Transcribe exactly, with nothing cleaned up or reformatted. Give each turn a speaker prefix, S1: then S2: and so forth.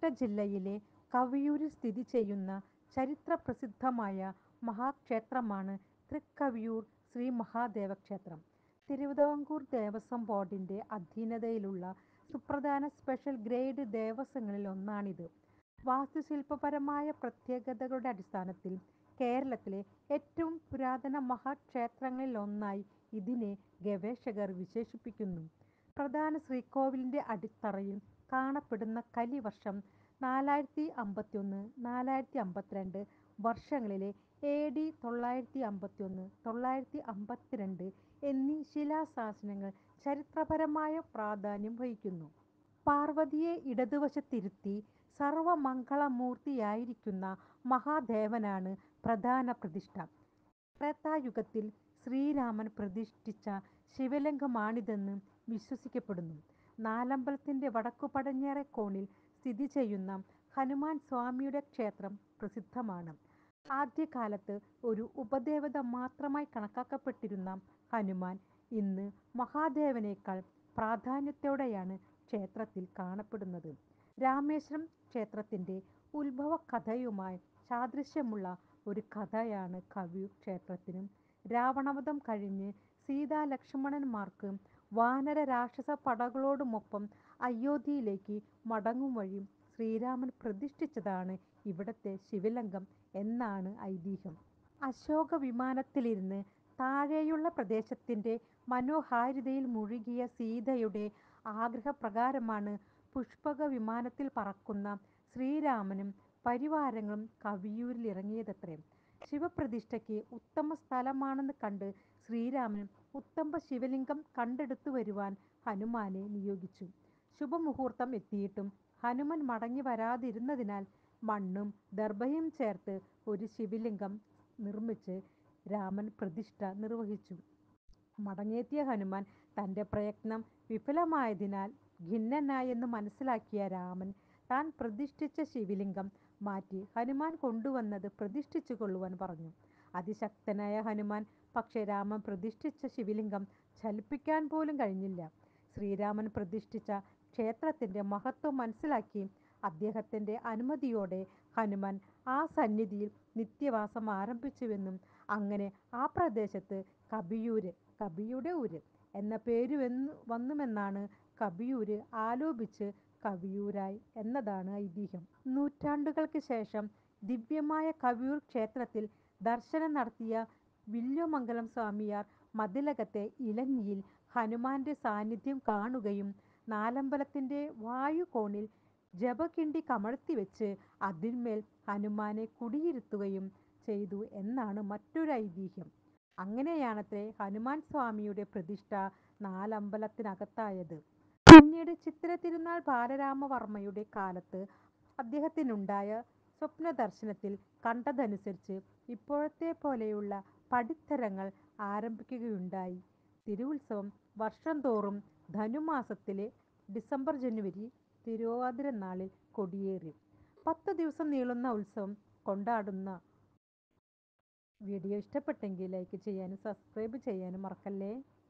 S1: പത്തനംതിട്ട ജില്ലയിലെ കവിയൂരിൽ സ്ഥിതി ചെയ്യുന്ന ചരിത്രപ്രസിദ്ധമായ മഹാക്ഷേത്രമാണ് തൃക്കവിയൂർ ശ്രീ മഹാദേവ ക്ഷേത്രം. തിരുവിതാംകൂർ ദേവസ്വം ബോർഡിന്റെ അധീനതയിലുള്ള സുപ്രധാന സ്പെഷ്യൽ ഗ്രേഡ് ദേവസ്വങ്ങളിൽ ഒന്നാണിത്. വാസ്തുശില്പപരമായ പ്രത്യേകതകളുടെ അടിസ്ഥാനത്തിൽ കേരളത്തിലെ ഏറ്റവും പുരാതന മഹാക്ഷേത്രങ്ങളിൽ ഒന്നായി ഇതിനെ ഗവേഷകർ വിശേഷിപ്പിക്കുന്നു. പ്രധാന ശ്രീകോവിലിന്റെ അടിത്തറയിൽ കാണപ്പെടുന്ന കലിവർഷം നാലായിരത്തി അമ്പത്തിയൊന്ന് നാലായിരത്തി അമ്പത്തിരണ്ട് വർഷങ്ങളിലെ എ ഡി തൊള്ളായിരത്തി അമ്പത്തിയൊന്ന് തൊള്ളായിരത്തി അമ്പത്തിരണ്ട് എന്നീ ശിലാശാസനങ്ങൾ ചരിത്രപരമായ പ്രാധാന്യം വഹിക്കുന്നു. പാർവതിയെ ഇടതുവശത്തിരുത്തി സർവമംഗളമൂർത്തിയായിരിക്കുന്ന മഹാദേവനാണ് പ്രധാന പ്രതിഷ്ഠ. ത്രേതായുഗത്തിൽ ശ്രീരാമൻ പ്രതിഷ്ഠിച്ച ശിവലിംഗമാണിതെന്ന് വിശ്വസിക്കപ്പെടുന്നു. നാലമ്പലത്തിന്റെ വടക്കു പടിഞ്ഞാറേ കോണിൽ സ്ഥിതി ചെയ്യുന്ന ഹനുമാൻ സ്വാമിയുടെ ക്ഷേത്രം പ്രസിദ്ധമാണ്. ആദ്യകാലത്ത് ഒരു ഉപദേവത മാത്രമായി കണക്കാക്കപ്പെട്ടിരുന്ന ഹനുമാൻ ഇന്ന് മഹാദേവനേക്കാൾ പ്രാധാന്യത്തോടെയാണ് ക്ഷേത്രത്തിൽ കാണപ്പെടുന്നത്. രാമേശ്വരം ക്ഷേത്രത്തിന്റെ ഉത്ഭവകഥയുമായി സാദൃശ്യമുള്ള ഒരു കഥയാണ് കവിയൂർ ക്ഷേത്രത്തിനും. രാവണവധം കഴിഞ്ഞ് സീതാലക്ഷ്മണന്മാർക്ക് വാനര രാക്ഷസ പടകളോടുമൊപ്പം അയോധ്യയിലേക്ക് മടങ്ങും വഴി ശ്രീരാമൻ പ്രതിഷ്ഠിച്ചതാണ് ഇവിടത്തെ ശിവലിംഗം എന്നാണ് ഐതിഹ്യം. അശോക വിമാനത്തിലിരുന്ന് താഴെയുള്ള പ്രദേശത്തിന്റെ മനോഹാരിതയിൽ മുഴുകിയ സീതയുടെ ആഗ്രഹപ്രകാരമാണ് പുഷ്പക വിമാനത്തിൽ പറക്കുന്ന ശ്രീരാമനും പരിവാരങ്ങളും കവിയൂരിലിറങ്ങിയതത്രേ. ശിവപ്രതിഷ്ഠയ്ക്ക് ഉത്തമ സ്ഥലമാണെന്ന് കണ്ട് ശ്രീരാമൻ ഉത്തമ ശിവലിംഗം കണ്ടെടുത്തു വരുവാൻ ഹനുമാനെ നിയോഗിച്ചു. ശുഭമുഹൂർത്തം എത്തിയിട്ടും ഹനുമാൻ മടങ്ങി വരാതിരുന്നതിനാൽ മണ്ണും ദർഭയും ചേർത്ത് ഒരു ശിവലിംഗം നിർമ്മിച്ച് രാമൻ പ്രതിഷ്ഠ നിർവഹിച്ചു. മടങ്ങിയെത്തിയ ഹനുമാൻ തന്റെ പ്രയത്നം വിഫലമായതിനാൽ ഖിന്നനായെന്ന് മനസ്സിലാക്കിയ രാമൻ താൻ പ്രതിഷ്ഠിച്ച ശിവലിംഗം മാറ്റി ഹനുമാൻ കൊണ്ടുവന്നത് പ്രതിഷ്ഠിച്ചു കൊള്ളുവാൻ പറഞ്ഞു. അതിശക്തനായ ഹനുമാൻ പക്ഷേ രാമൻ പ്രതിഷ്ഠിച്ച ശിവലിംഗം ചലിപ്പിക്കാൻ പോലും കഴിഞ്ഞില്ല. ശ്രീരാമൻ പ്രതിഷ്ഠിച്ച ക്ഷേത്രത്തിന്റെ മഹത്വം മനസ്സിലാക്കി അദ്ദേഹത്തിന്റെ അനുമതിയോടെ ഹനുമാൻ ആ സന്നിധിയിൽ നിത്യവാസം ആരംഭിച്ചുവെന്നും അങ്ങനെ ആ പ്രദേശത്ത് കവിയൂര് കവിയുടെ ഊര് എന്ന പേരു വന്നുവെന്നാണ് കവിയൂര് ആലോപിച്ച് കവിയൂരായി എന്നതാണ് ഐതിഹ്യം. നൂറ്റാണ്ടുകൾക്ക് ശേഷം ദിവ്യമായ കവിയൂർ ക്ഷേത്രത്തിൽ ദർശനം നടത്തിയ വില്വമംഗലം സ്വാമിയാർ മതിലകത്തെ ഇലഞ്ഞിയിൽ ഹനുമാന്റെ സാന്നിധ്യം കാണുകയും നാലമ്പലത്തിന്റെ വായുകോണിൽ ജപകിണ്ടി കമഴ്ത്തിവെച്ച് അതിന്മേൽ ഹനുമാനെ കുടിയിരുത്തുകയും ചെയ്തു എന്നാണ് മറ്റൊരു ഐതിഹ്യം. അങ്ങനെയാണത്രേ ഹനുമാൻ സ്വാമിയുടെ പ്രതിഷ്ഠ നാലമ്പലത്തിനകത്തായത്. പിന്നീട് ചിത്തിര തിരുനാൾ ബാലരാമവർമ്മയുടെ കാലത്ത് അദ്ദേഹത്തിനുണ്ടായ സ്വപ്നദർശനത്തിൽ കണ്ടതനുസരിച്ച് ഇപ്പോഴത്തെ പോലെയുള്ള പടിത്തരങ്ങൾ ആരംഭിക്കുകയുണ്ടായി. തിരുവുത്സവം വർഷം തോറും ധനുമാസത്തിലെ ഡിസംബർ ജനുവരി തിരുവാതിര നാളിൽ കൊടിയേറി പത്തു ദിവസം നീളുന്ന ഉത്സവം കൊണ്ടാടുന്ന. വീഡിയോ ഇഷ്ടപ്പെട്ടെങ്കിൽ ലൈക്ക് ചെയ്യാനും സബ്സ്ക്രൈബ് ചെയ്യാനും മറക്കല്ലേ.